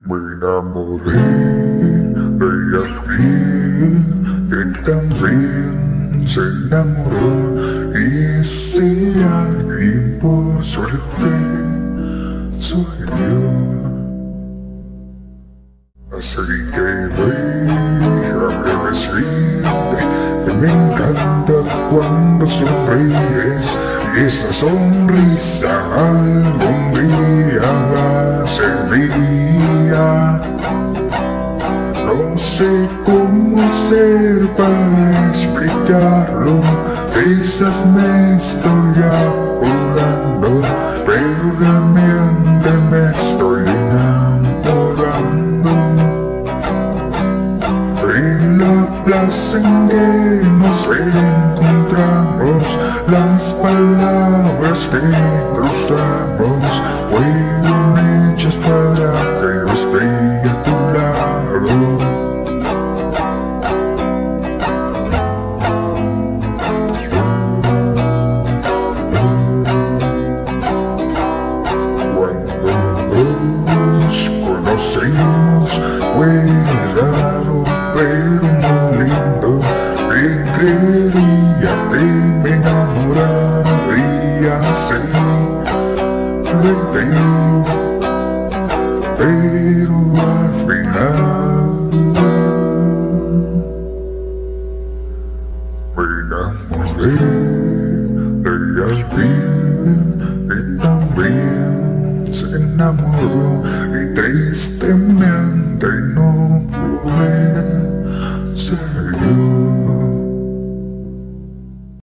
Me enamoré de alguien que también se enamoró, y si alguien por suerte soy yo. Así que déjame decirte que me encanta cuando sonríes, y esa sonrisa algún día va a ser mía. No sé cómo hacer para explicarlo, quizás me estoy apurando, pero realmente me estoy enamorando. En la plaza en que nos encontramos, las palabras que cruzamos fueron hechas para que yo esté a tu lado. Cuando nos conocimos fue raro pero muy lindo, y creería que me enamoraría así de ti, pero al final me enamoré de alguien que también se enamoró, y tristemente no